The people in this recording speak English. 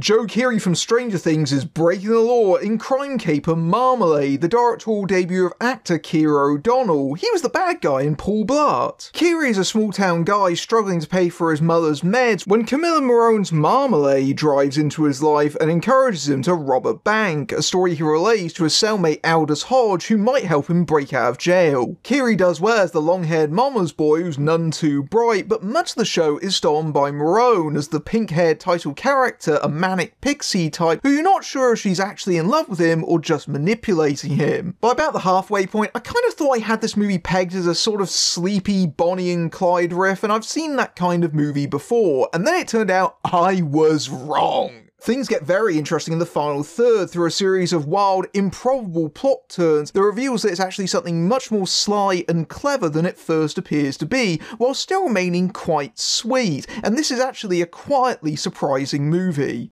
Joe Keery from Stranger Things is breaking the law in crime caper Marmalade, the directorial debut of actor Keery O'Donnell. He was the bad guy in Paul Blart. Keery is a small-town guy struggling to pay for his mother's meds when Camilla Marone's Marmalade drives into his life and encourages him to rob a bank, a story he relays to his cellmate Aldous Hodge, who might help him break out of jail. Keery does well as the long-haired mama's boy who's none too bright, but much of the show is stolen by Marone as the pink-haired title character, a manic pixie type who you're not sure if she's actually in love with him or just manipulating him. By about the halfway point, I kind of thought I had this movie pegged as a sort of sleepy Bonnie and Clyde riff, and I've seen that kind of movie before, and then it turned out I was wrong. Things get very interesting in the final third through a series of wild, improbable plot turns that reveals that it's actually something much more sly and clever than it first appears to be, while still remaining quite sweet, and this is actually a quietly surprising movie.